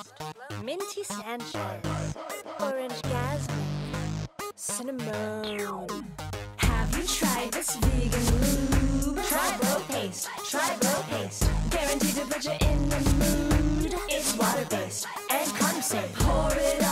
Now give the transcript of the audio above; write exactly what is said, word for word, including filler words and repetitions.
Minty Sanchez, Orange Jasmine, Cinnamon. Have you tried this vegan lube? Try Bro Paste, try Bro Paste. Guaranteed to put you in the mood. It's water-based and condensate. Pour it